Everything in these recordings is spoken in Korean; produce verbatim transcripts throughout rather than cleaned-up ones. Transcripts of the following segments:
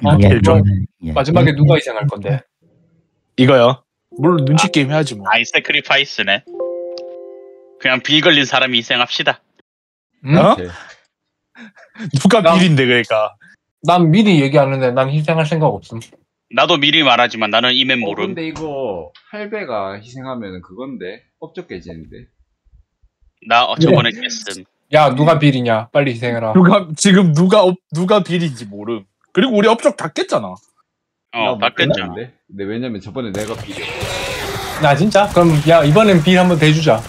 아, 예, 그럼 예. 마지막에 누가 희생할 건데? 이거요. 물론 눈치 게임 해야지 뭐. 아이 세크리파이스네. 그냥 빌 걸린 사람이 희생합시다. 응? 어? 오케이. 누가 나- 빌인데 그러니까. 난 미리 얘기하는데 난 희생할 생각 없음. 나도 미리 말하지만 나는 이맨 어, 모름. 근데 이거 할배가 희생하면 그건데 업적 깨지는데. 나 어, 저번에 깼음. 야, 누가 비리냐? 빨리 희생해라. 누가 지금 누가 업- 누가 빌인지 모름. 그리고 우리 업적 다 깼잖아. 어, 나못 바뀌었잖아. 끝났는데? 근데 왜냐면 저번에 내가 비려. 나 진짜? 그럼 야, 이번엔 빌 한번 대주자.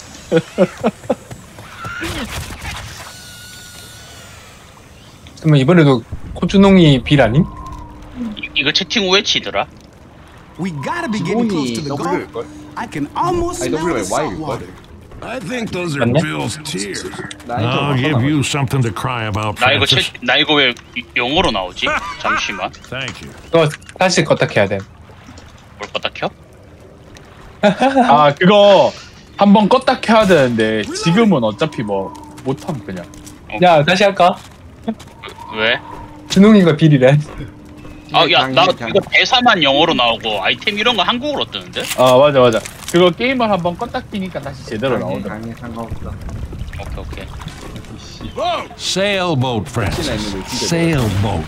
그러면 이번에도 코주농이 빌 아님? 이, 이거 채팅 왜 치더라? We gotta be getting close 기본이 to the goal. W일걸? I can almost 아니 smell W가 the salt water. Y일걸? I think those are 맞네? Bill's tears. 나 인터뷰 I'll 하나 give 봐. you something to cry about, 나 이거 채, Francis. 나 이거 왜 영어로 나오지? 잠시만. Thank you. 그거 다시 껐다 켜야 돼. 뭘 껐다 켜? 아 그거 한번 껐다 켜야 되는데 지금은 어차피 뭐 못함 그냥. 야, 다시 할까? 왜? 준홍이가 빌이래. 아, 야, 그냥, 나 그냥. 이거 대사만 영어로 나오고 아이템 이런 거 한국어로 뜨는데? 아 맞아 맞아. 그거 게임을 한번 껐다 키니까 다시 제대로 강의 나오더라. 강의 상관없다. 오케이, 오케이. 이씨. Sailboat, 혹시나 Francis. 있는 거 진짜. Sailboat.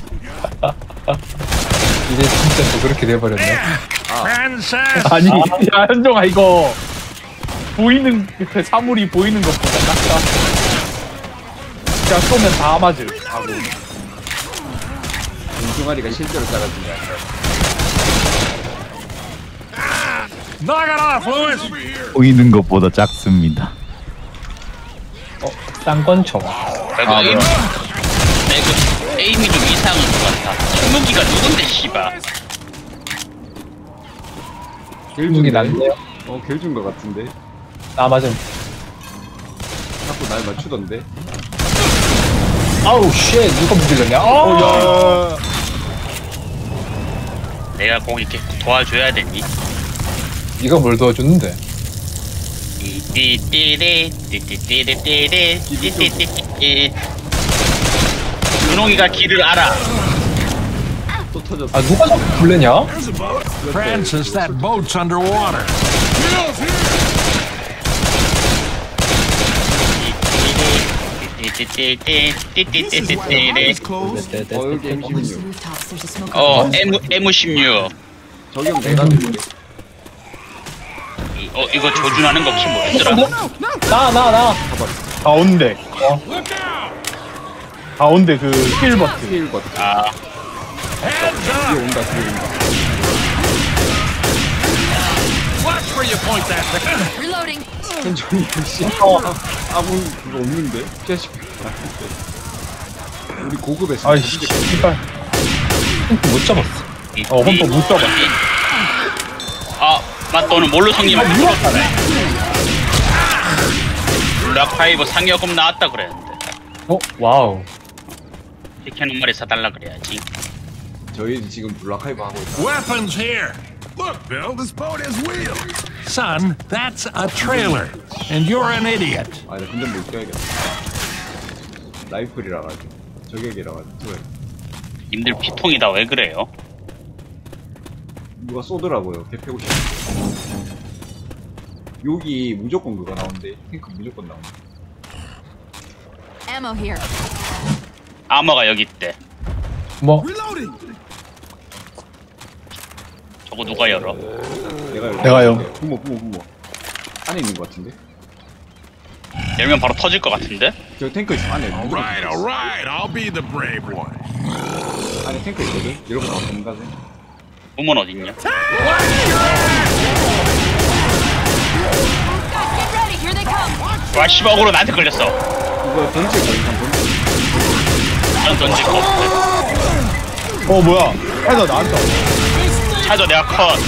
이제 진짜 또 그렇게 돼버렸네. Francis! 아니 야 현종아 이거 보이는 그 사물이 보이는 것보다 작다. 그냥 쏘면 다 맞을. 하고. 동종아리가 실제로 따라준 거야. Knock it off, Lewis! 보이는 것보다 작습니다. 어, 쌍권총. 내가 아, 에임, 뭐야. 내가 에임이 좀 이상한 것 같아. 신무기가 누군데, 씨발. 무기 난데요? 어, 겔준 거 같은데. 아, 맞음. 자꾸 날 맞추던데. 아우, 쉣, 누가 무질렀냐? 어, 어, 야. 내가 꼭 이렇게 도와줘야 되니? 니가 뭘 도와줬는데? 띠띠띠리, 띠띠띠리띠리, 띠띠띠띠. 준홍이가 길을 알아. 또 터졌어. 아, 누가 자꾸 불래냐? Francis, that boat's underwater. 띠띠띠띠띠띠띠띠띠띠. 어, 여기 엠 십육. 어, M, 엠 십육. 저기 형 내가 누르게. 어, 이거 조준하는 거 키 뭐였더라? 나, 나, 나. 가운데. 어. 가운데 그 힐 버튼. 스킬 버튼. 아, 뒤에 온다, 뒤에 온다. Watch where you point that thing. Reloading. 현종이 씨. 아무 그거 없는데? 피하시. 우리 고급에서. 아이씨 씨발. 못 잡았어. 어 홈퍼 못 잡아. 아, 맞또는 뭘로 성님을 물었다네. 블랙파이브 상여금 나왔다 그랬는데. 어, 와우. 치킨 한 마리 사달라 그래야지. 저희 지금 블락하이브 하고 있다. Weapons here. Look, Bill, this boat has wheels. Son, that's a trailer, and you're an idiot. 아, 나 근데 못 껴야겠다. 라이플이라 가지고. 저격이라 가지고. 님들 피통이다 왜 그래요? 누가 쏘더라고요. 개패고 싶어. 여기 무조건 그거 나온대. 탱크 무조건 나온대. Ammo here. 아머가 여기 있대. 뭐, 저거 누가 열어? 내가 여기 내가요. 있는데. 부모, 부모, 부모. 안에 있는 것 같은데? 열면 바로 터질 것 같은데? 저 탱크 있어. 안에. All 무조건 right, 탱크 all 있어. right. I'll be the brave one. 안에 탱크 있거든? 이러고 다 전가세. 부모는 어딨냐? Get ready. Here they come. 와 씨발 억울로 나한테 걸렸어. 이거 던질 거 일단 던질 전 던질 거 없대. 어 뭐야? 하나 나한테. 왔어. 차저 내가 컷.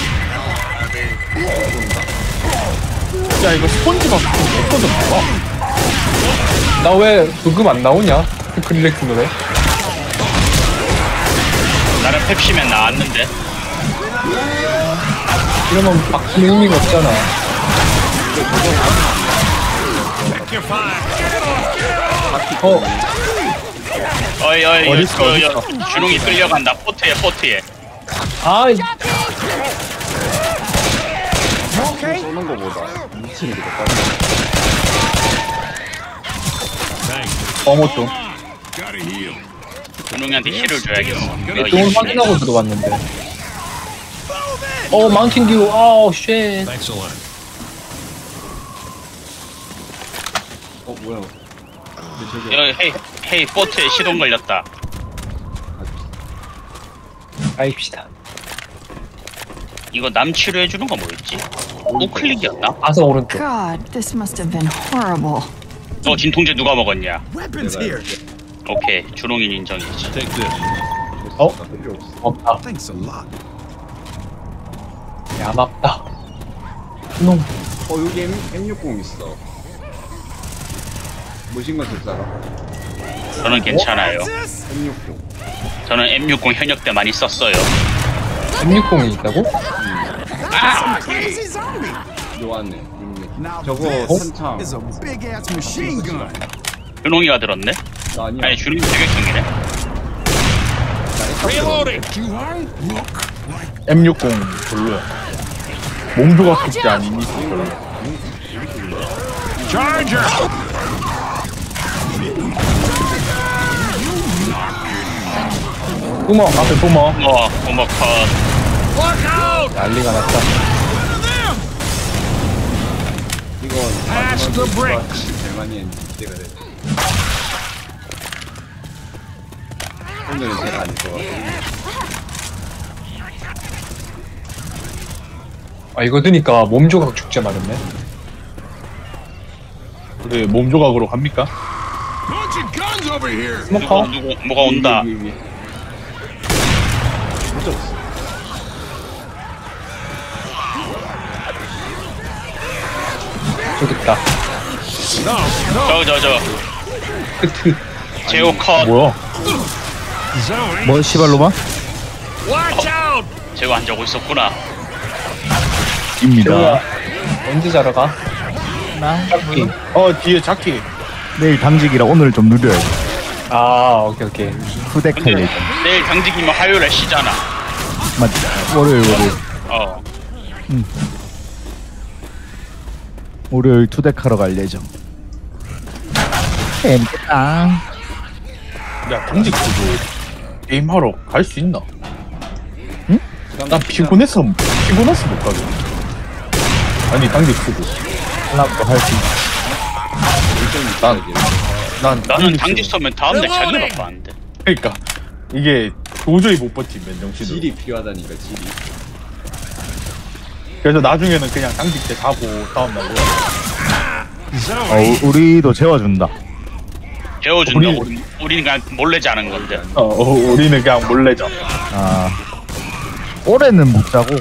야 이거 스폰지밥 몇 번도 나와? 나 왜 부금 안 나오냐? 크릴렉스 노래. 나는 펩시맨 나왔는데. 이러면 바꾸는 의미가 없잖아. Check your fire. 어, 어이 어이 어디 어이 있어, 어디 있어? 준홍이 끌려간다. 포트에 포트에. 아, 쏘는 거보다 미치는 게 더 빠르네. 어머 좀. Gotta heal. 준홍이한테 힐을 줘야겠어. 이거 똥을 힐 확인하고 들어왔는데. 어, 마운틴 듀. 아우, 쉣. Excellent. 어 뭐야? 근데 저기 여기 헤이 헤이 포트에 시동 걸렸다. 가입시다. 이거 남 치료해주는 거 뭐였지? 우클릭이었나? 아서 오른쪽. God, this must have been horrible. 어 진통제 누가 먹었냐? Weapons here. 오케이 준홍이 인정이지. Take this. 어? 필요 없어. 없다. Thanks a lot. 야맙다. 놈. 어 여기 M, 엠육십 있어. 무신건 쓸 사람? 저는 괜찮아요. 엠육십. 저는 엠 육십 현역 때 많이 썼어요. 엠육십이 있다고? 요한네. 육육. Now 저거 this 선창. is a big ass machine gun. 준홍이가 들었네? 나 아니야. 아니 준홍이 저격형이네? Reloading. You are? Look like 엠육십 별로야. 몸조각 숙제 아니니? Charger. 뿜어 앞에 뿜어. 어 고모 컷. 난리가 났다. 이건 Pass the bricks. 제일 많이 했는 때가 돼. 오늘은 제가 안 좋아. 아, 이거 드니까 몸조각 축제 말했네. 그래 몸조각으로 갑니까? bunch of guns over here. 누구 스모커? 누구 뭐가 온다. 위, 위, 위. 못 잡았어. 저기 있다. 저 저 저 크트. 제오 컷. 뭐야? Zoe. 뭐 시발로마? Watch out. 제오 안 자고 있었구나. 입니다. 제가 언제 자러 가? 나? 짝기. 어 뒤에 자키. 내일 당직이라 오늘 좀 느려요. 아, 오케이, 오케이. 후덱할 근데 예정. 내일 당직이면 화요일에 쉬잖아. 맞. 월요일 월요일. 어. 월요일 투덱하러 갈 예정. 재밌겠다. 야 당직 쓰고 게임하러 갈 수 있나? 응? 난 피곤해서 피곤해서 못 가겠네. 아니 당직 쓰고 하나도 할 수 있어. 난 난 나는 당직 서면 다음날 자기 바빠는데. 그러니까 이게 도저히 못 버팀 맨정신으로. 질이 필요하다니까 질이. 그래서 나중에는 그냥 당직 때 자고 다음날 놀아. 어, 우- 우리도 재워준다. 재워준다고. 우리- 우리는 그냥 몰래 자는 건데. 어, 어 우리는 그냥 몰래 자. 아. 올해는 못 자고.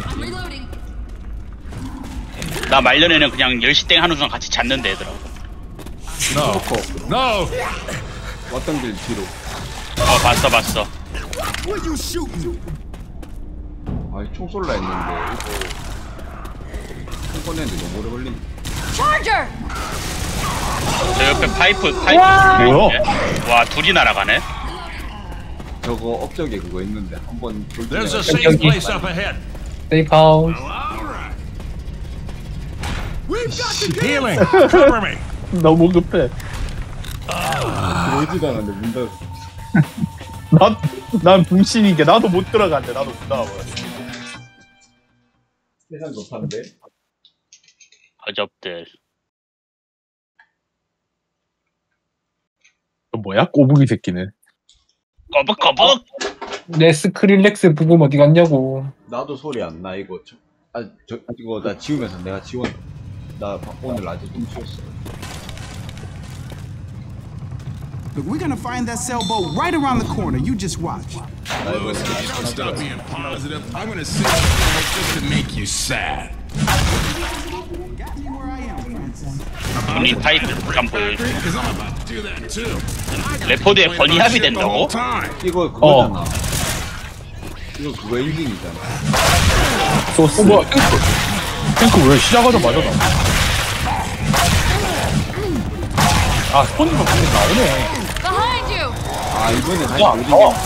나 말년에는 그냥 열 시 땡 하는 순간 같이 잤는데 얘들아. No. No. 왔던 길 뒤로. 어 봤어 봤어. What you shooting? 아이 총 쏠라 했는데 이거 총 꺼내는데 너무 오래 걸린. Charger! 저 옆에 파이프 파이프. 뭐야? 와 둘이 날아가네. 저거 업적에 그거 있는데 한번 There's a 돌진해. safe place up ahead. 세이프 하우스. We've got the Healing. Cover me. 너무 급해. 들어오지도 않았는데 문 닫았어. 난난 분신인 게 나도 못 들어간대. 나도 못 나와버렸어. 세상 높한데. 허접들. 너 뭐야? 꼬부기 새끼는. 꺼벅꺼벅. 내 스크릴렉스 부분 어디 갔냐고. 나도 소리 안 나 이거. 저, 아, 저 이거 나 지우면서 내가 지원. 나 오늘 아직 좀 치웠어. Look, we're gonna find that sailboat right around the corner. You just watch. 나 이거 If you don't stop being positive, I'm gonna sit here just to make you sad. Got me where I am, Francis. 본인 타이틀 잠깐 보여줘. Because I'm about to do that too. 레포드에 번이합이 된다고? 이거 그거잖아. 이거 그거 엔딩이잖아. 소스. 어, 뭐야? 탱크. 탱크 왜 시작하자마자 나? 아 스폰지가 근데 나오네. Behind you! 아 아, 이번에 다시 야, 모든 나와.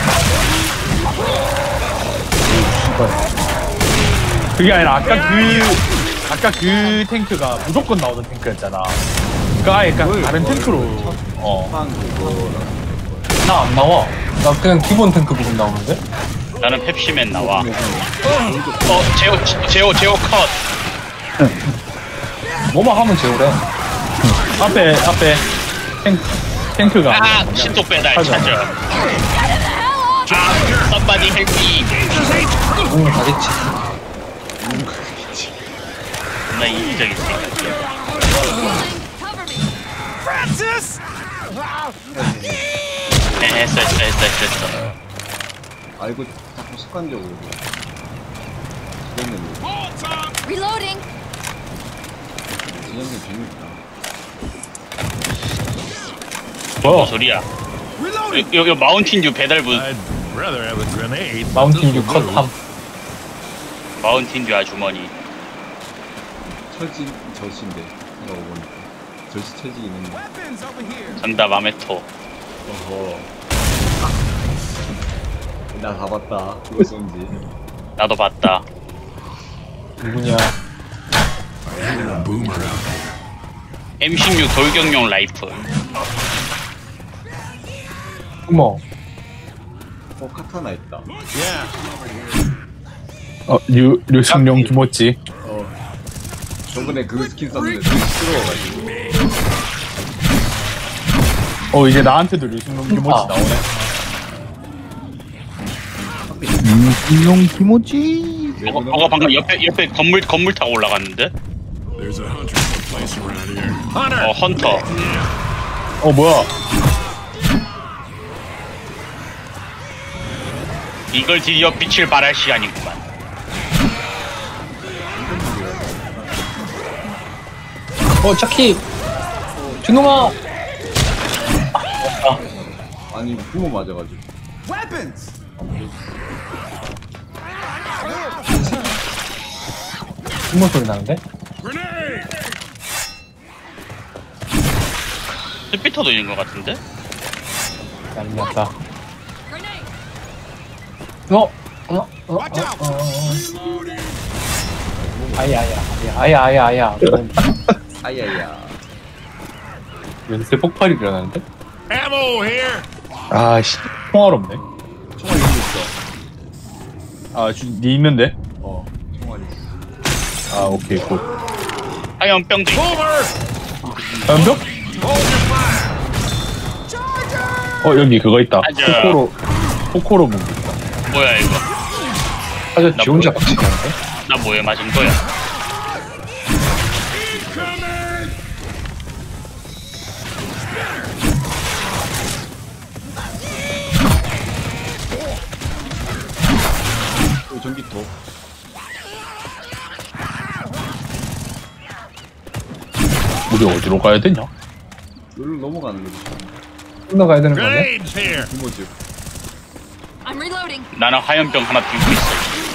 그게 아니라 아까 그 아까 그 탱크가 무조건 나오던 탱크였잖아. 그 아예 약간 다른 탱크로 어. 판 그거. 나 안 나와. 나 그냥 기본 탱크 부분 나오는데? 나는 펩시맨 나와. 어, 제오, 제오, 제오 컷. 뭐만 하면 제오래. 앞에 앞에 탱크 탱크가 아, 아니라 신속 배달 찾아. 찾아. 아, somebody help me. 응, 가겠지. 나 이기적인 생각. 네, 했어, 했어, 했어, 했어, 했어. 아, 이거 자꾸 습관적으로. 재밌는 거. Reloading. 진영님 재밌다. 뭐 소리야? 여기, 여기 마운틴 듀 배달부. I'd rather have a grenade. 마운틴 유 컷함. 마운틴 듀 아주머니. 처지, 젖인데. 생각하고 보니까. 젖이 처지긴 했네. Weapons over here. 정답 아메토. 어허. 나 다 봤다. 그거 쏜지. 나도 봤다. 누구냐. Boomer out there. 엠 십육 돌격용 라이플. 어머. 어, 카타나 있다. Yeah. 어, 류 류승룡 김모찌. 어. 저번에 그 스킨 썼는데 되게 시끄러워가지고. 어, 이제 나한테도 류승룡 김모찌 아. 나오네. 음, 김오지. 저거, 저거 방금 옆에 옆에 건물 건물 타고 올라갔는데. There's a hunter someplace around here. 어 헌터. 어, 뭐야? 이걸 드디어 빛을 발할 시간이구만. 어, 차키. 준홍아. 아니, 부모 맞아가지고. Weapons. 숨모 소리 나는데? Grenade! 스피터도 있는 것 같은데? 난리 났다. 어? 어? 어? 어? Watch out. 어? 어? 아야, 아야, 아야, 아야, 아야. 아야야. 연쇄 폭발이 일어나는데? Ammo here. 아씨, 총알 없네. 총알 있는 있어. 아, 주, 니 있는데? 어, 총알 있어. 아, 오케이, 굿. 하얀병도 있고. Boomer. 연병? 어, 여기 그거 있다. 맞아. 코코로, 코코로 무기 있다. 뭐야 이거? 아주 지 혼자 박치기 하는데? 나 뭐에 맞은 거야? 또 전기톱. 우리 어디로 가야 되냐? 여기로 넘어가는 거지. 끝나가야 되는 거 아니야? Grenades here. 부모집. I'm reloading. 나는 하얀병 하나 들고 있어.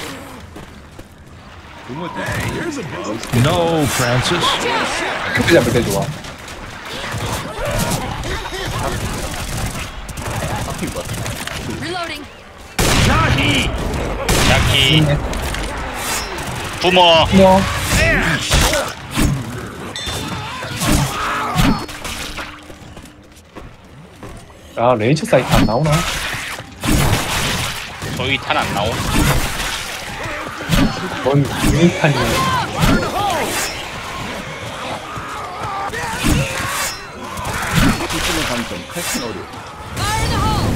부모집. No, Francis. 그때 잡을 때 좋아. Reloading. 자키. 부모. 뭐? 아, 레이저 사이트 안 나오나? 저희 탄 안 나오. 뭔 유니탄이 피스는 단점. 칼킨 어려. Fire in the hole.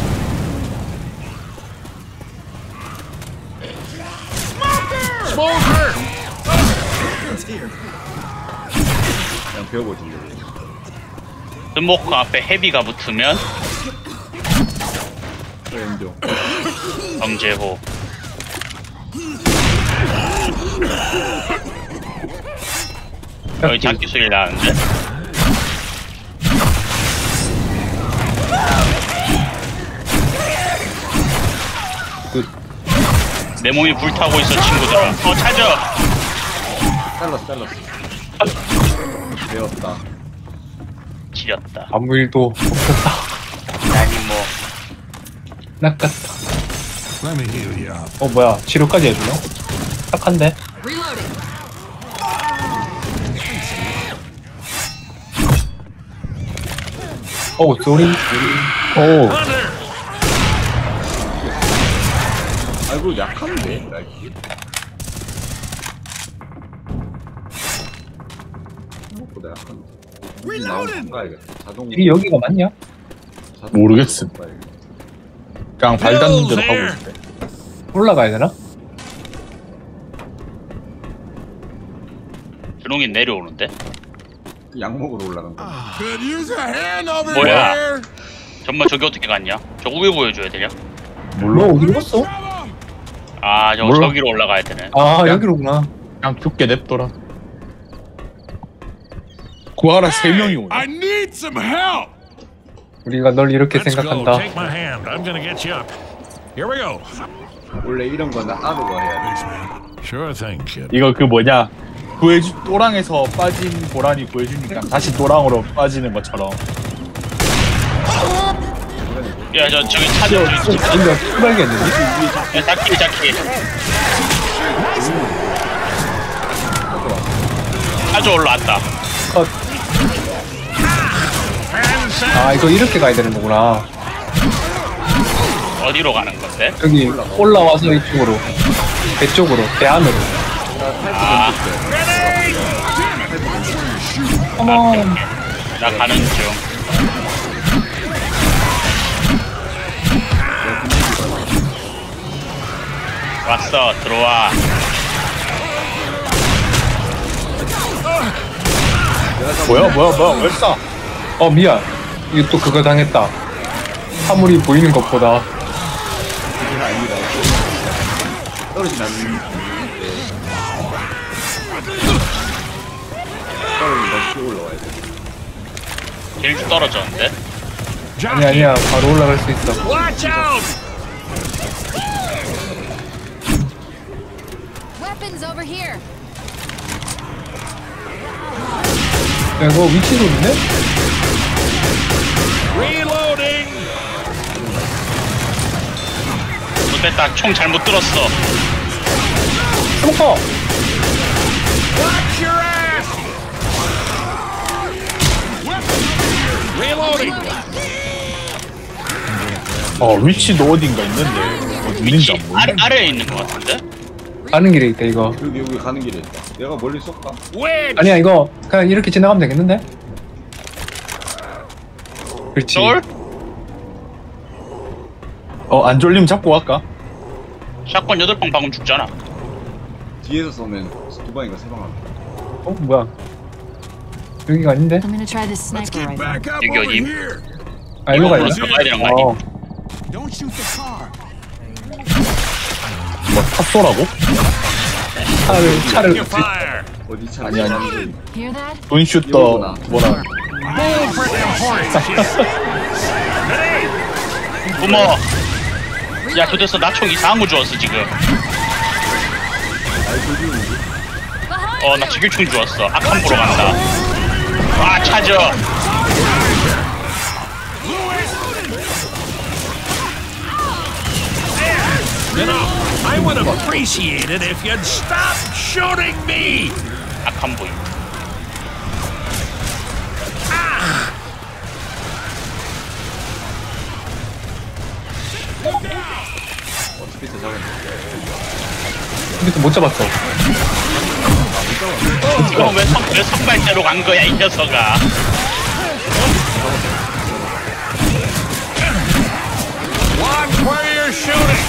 Smoker. 그냥 배워보실래요? 스모크 앞에 헤비가 붙으면 왼쪽. 정제호. 여기 잡기 소리 나는데? 내 몸이 불타고 있어 친구들아. 어 찾아. 잘랐어, 잘랐어. 배웠다. 지렸다. 아무 일도 없었다. 아니 뭐 낚았다. Let me heal you up. 어 뭐야 치료까지 해주나? 착한데? Reloading. 어우 쏘리. 오. Hunter! 아이고 약한데 날씨. 생각보다 약한데. Reloading! 가야겠다. 자동. 이 여기가 맞냐? 자동 모르겠음. 가야겠다. 그냥 발 닿는 대로 가고 있대. 올라가야 되나? 준홍이 내려오는데? 약 먹으러 올라간 거. Could use a hand over 뭐야? here. 정말 저기 어떻게 갔냐? 저거 왜 보여줘야 되냐? 몰라 어디로 갔어? 아 저거 몰라. 저기로 올라가야 되네. 아 여기로구나. 그냥 죽게 냅둬라. 구하라 세 명이 오네. I need some help. 우리가 널 이렇게 Let's go. 생각한다. Take my hand. I'm gonna get you up. Here we go. 원래 이런 건 따로가 해야 돼. Sure thing, kid. 이거 그 뭐냐 구해주 또랑에서 빠진 고란이 구해주니까 다시 또랑으로 빠지는 것처럼. 야 저 저기 차저 저기 차. 우리가 출발겠는데? 야 자키 자키. 차저 올라왔다. 컷. 아 이거 이렇게 가야 되는 거구나. 어디로 가는 건데? 여기 올라와서 이쪽으로 배 쪽으로 배 안으로. 아, 어머. 나 가는 중. 왔어, 들어와. 뭐야 뭐야 뭐야 왜 쏴? 어 미안. 이거 또 그거 당했다. 사물이 보이는 것보다. 그게 아닙니다. 떨어지면 안 되는데. 떨어지면 다시 올라와야 돼. 길 떨어졌는데? 아니 아니야 바로 올라갈 수 있어. Watch out! Weapons over here. 야 이거 위치도 있네? Reloading! 못됐다, 총 잘못 들었어. 스모커! Watch your ass! Reloading! 어 위치도 어딘가 있는데 어디 있는지 안 아래, 보이네. 아래에 있는 것 같은데? 가는 길에 있다 이거. 여기 여기 가는 길에 있다. 내가 멀리 쏠까? Wedge! 아니야 이거 그냥 이렇게 지나가면 되겠는데? 그렇지. 쫄? 어안 졸리면 잡고 갈까? 샷건 여덟 방 박으면 죽잖아. 뒤에서 쏘면 두 방인가 세 방 합니다. 어 뭐야? 여기가 아닌데? I'm gonna try this Let's sniper get rifle. back up You over got him. here. 아 일로 가야 돼? 들어가야 되는 거 아니? 어. Don't shoot the car. 뭐 탑소라고? 차를 차를 Your fire! 어디 차? 아니, 아니. Hear that? 돈슈터 이거구나. 뭐라 Move for them horses! 부모! 야, 도대체 나 총 이상한 거 주웠어, 지금. 어, 나 지길총 주웠어. 악한 보러 간다. 와, 찾아! You know, I would appreciate it if you'd stop shooting me! 악한 보임. 스피드 잡았는데. 근데 못 잡았어. 이거 왜, 선, 왜 선발대로 간 거야, 이 녀석아. Watch where you're shooting!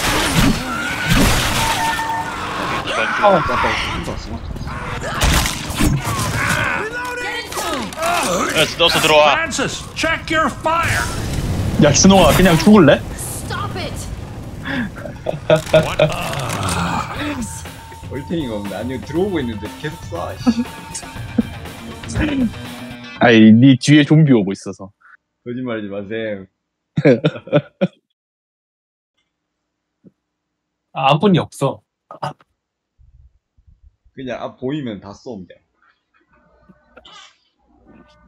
어. 그래서 넣어서 들어와. Francis, check your fire! 야 준호아 그냥 죽을래? Stop it! 얼탱이가 없네. 아니 들어오고 있는데 계속 쏴. 아이 니 뒤에 좀비 오고 있어서. 거짓말하지 마세요. 아, 아군이 없어. 그냥 앞 보이면 다 쏘면 돼.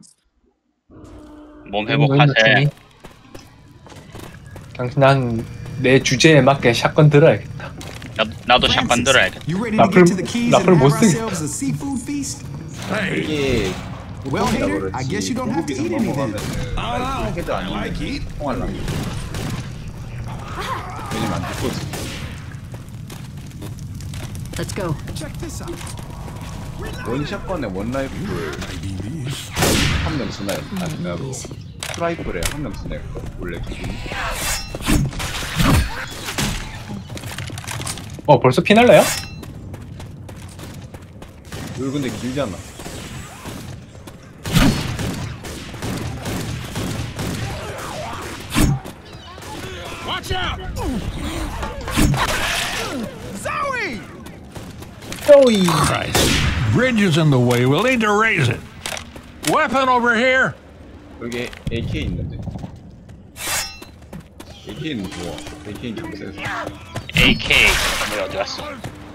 몸 회복하세. 당신 난 내 주제에 맞게 샷건 들어야겠다. 나, 나도 샷건 들어야겠다. You ready to 라플- get to the keys and 라플 have 못 쓰겠다. ourselves a seafood feast? Hey, 이게 Well, 보통이라 hater, 그렇지. I guess you don't have to eat 중국이랑 anything. 넘어가면은 해도 I like 아니면 it. 통화를 남겨. 왜냐면 안 듣거든. Let's go. Check this out. 원샷건에 원라이프를 한 명 쓰나요? 아니면 뭐 스트라이프를 한 명 쓰나요? 원래 기준이? 어 벌써 피날래요? 이거 근데 길잖아. watch out! 쪼이. Christ. Bridge is in the way. We'll need to raise it. Weapon over here. 여기 에이케이 있는데. 에이케이는 좋아. 에이케이는 좀 세서. 에이케이 우리 어디 갔어?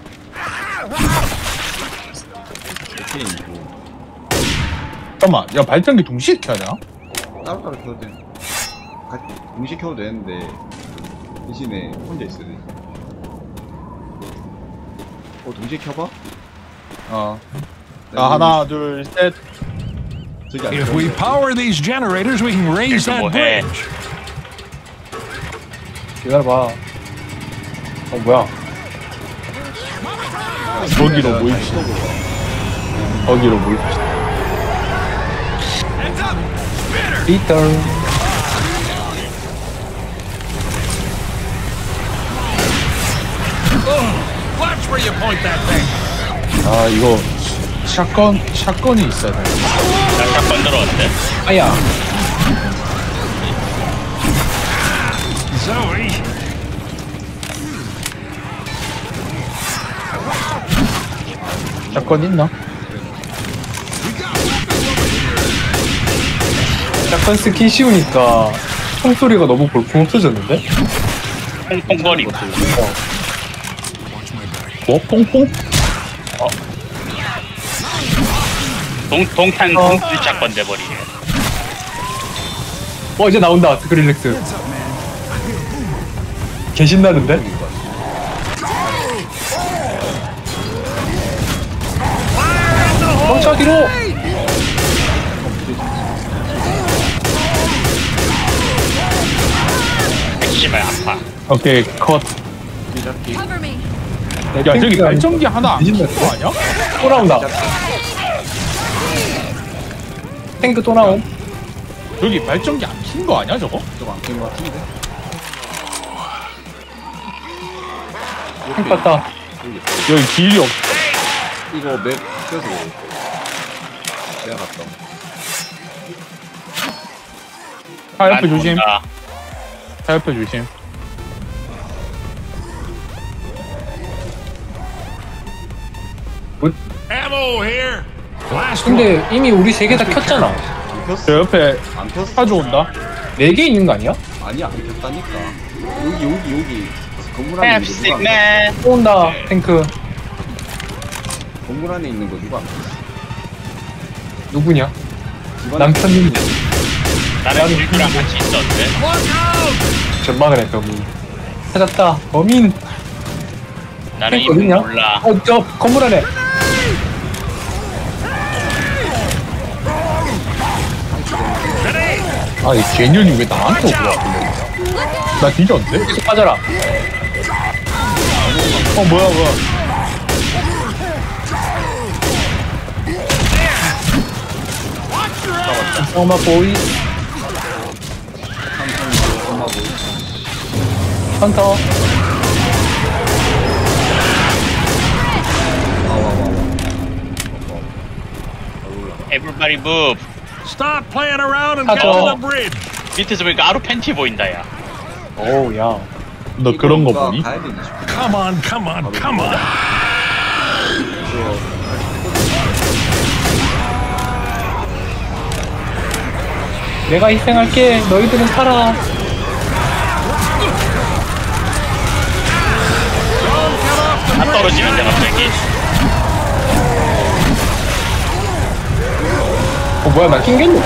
에이케이는 좋아. 잠깐만, 야 발전기 동시에 켜야 되나? 따로따로 켜도 돼. 같이 동시에 켜도 되는데 대신에 혼자 있어야 돼. 어 동시에 켜봐? 어. 자 하나, 둘, 셋. 저기 안 If 켜. we power these generators, we can raise Here's that the way. bridge. 기다려봐. 어 뭐야? 거기로 모입시다. 거기로 모입시다. 리턴. Watch where you point that thing. 아 이거 샷건 샷건이 있어야 돼. 나 샷건 들어왔대. 아야. Zoe. 샷건 있나? 샷건 스킨 씌우니까 총소리가 너무 볼품 없어졌는데? 콩콩거리다. 뭐 뽕뽕? 동, 동탄 어. 동탄 샷건 돼버리네. 어 이제 나온다 스크릴렉스. 개 신나는데? 멈춰 뒤로! 핵심을 아파. 오케이 컷. Cover me. 야 저기 발전기 하나 안 켜는 거 아니야? 또 나온다. 탱크 또 나옴. 여기 발전기 안 킨 거 아니야 저거? 저거 안 켜는 거 같은데? 탱크 왔다. 여기 길이 없어. 이거 맵 켜서 내가 갔다. 차 옆에 조심. 아, 차 옆에 조심. Ammo here. Last one. 근데 이미 우리 세 개 다 켰잖아. 안 켰어? 저 옆에 안 켰어? 차 온다. 네 개 있는 거 아니야? 아니야 안 켰다니까. 여기 여기 여기 건물 안에 있는 거 누가 안 켰어? 햄스틱맨. 또 온다 탱크. 건물 안에 있는 거 누가 안 켰어? 누구냐? 집안에 남편님. 나는 일주랑 같이 있었는데. 전망을 해 범인. 찾았다 범인. 나는 탱크 이분 어딨냐? 몰라. 어 저 건물 안에. 아이 개년이 왜 나한테 오더라? 나 뒤졌는데? 계속 빠져라. 어 뭐야 뭐야? 엄마 보이. 헌터. Everybody move. Stop playing around and get to 하죠. the bridge. 밑에서 보니까 아루 팬티 보인다 야. 오우 야. 너 그런 거 보니? 가야 되지 싶어. Come on, come on, come on. 내가 희생할게. 너희들은 살아. 다 떨어지는데 갑자기. 어 뭐야 나 킹겐도.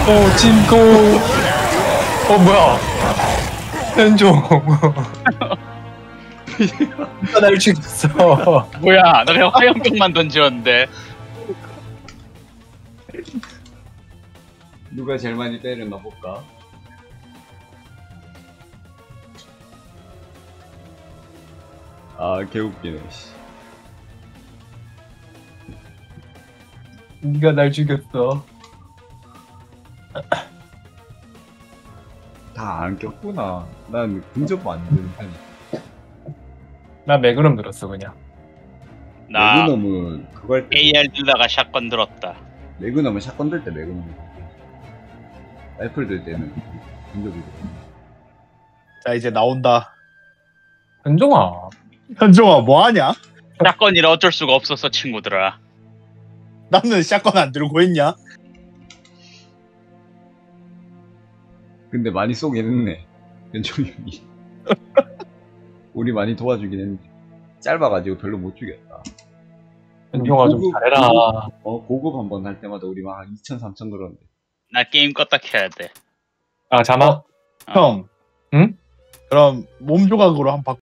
어 진코. 어 뭐야? 현종. 누가 날 죽였어. 뭐야, 나 그냥 화염병만 던졌는데. 누가 제일 많이 때렸나 볼까? 아 개웃기네. 씨. 네가 날 죽였어. 다 안 꼈구나. 난 근접 안 되는 편이. 나 매그넘 들었어 그냥. 나 매그넘은 그거 할 때. 에이알 들다가 샷건 들었다. 매그넘은 샷건 들 때 매그넘. 라이플 들 때는 근접이고. 자 이제 나온다. 현종아. 현종아 뭐하냐? 샷건이라 어쩔 수가 없었어, 친구들아. 나는 샷건 안 들고 했냐? 근데 많이 쏘긴 했네. 현종이 형이. 우리 많이 도와주긴 했는데 짧아가지고 별로 못 죽였다. 현종아 좀 고급, 잘해라. 고급, 어 고급 한 번 할 때마다 우리 막 이천 삼천 그러는데. 나 게임 껐다 켜야 돼. 아 자나? 형. 응? 그럼 몸 조각으로 한 바.